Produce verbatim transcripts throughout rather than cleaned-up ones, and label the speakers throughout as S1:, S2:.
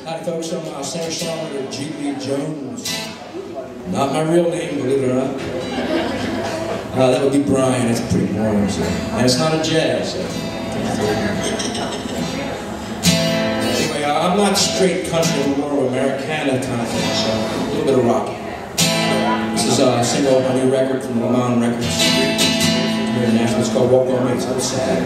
S1: Hi folks, I'm uh, singer-songwriter Jiggley Jones. Not my real name, believe it or not. Uh, that would be Brian, it's pretty boring. So. And it's not a jazz. So. Anyway, uh, I'm not straight country, I'm more Americana kind of thing, so a little bit of rock. This is a single off my new record from Lamon Records here in Nashville. It's called Walk On Me. It's a little sad.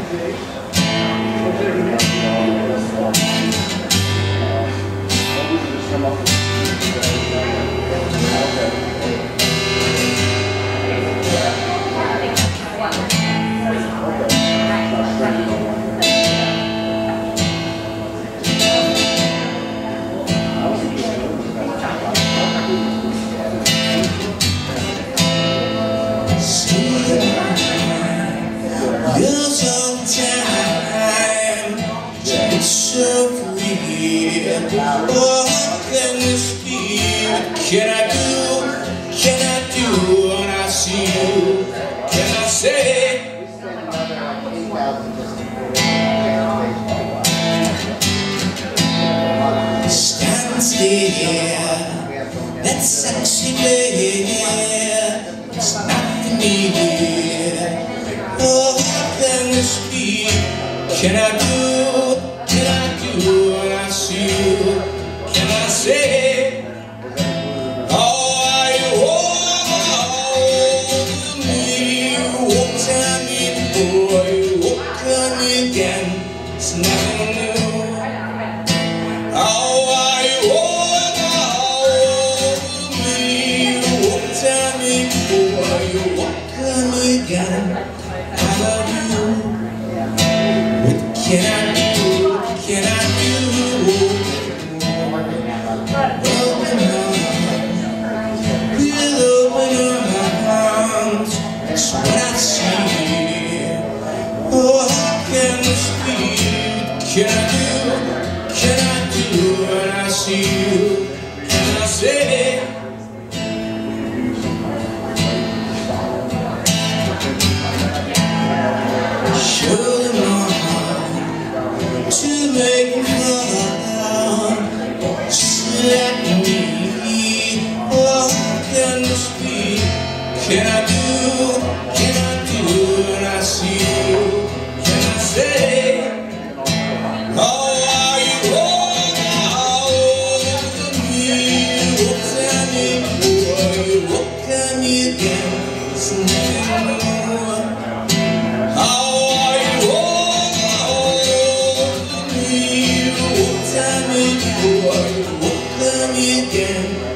S2: What can this be? What can I do? Can I do when I see you? Can I say? Stand still, that sexy glare, it's not for me. Oh, what can this be? Can I do? Can I do when I see you? Can I say, oh, you hold me, you walk on me, boy, you walk on me again, it's nothing new. Oh, you hold me, you walk on me, boy, you walk on me again, I love you. What can I do, can I do? Can I do, can I do when I see you? Can I say? Show them my heart to make me fall. Slap me, oh, can this be? Can I do, can I do when I see you? Can I say? Again.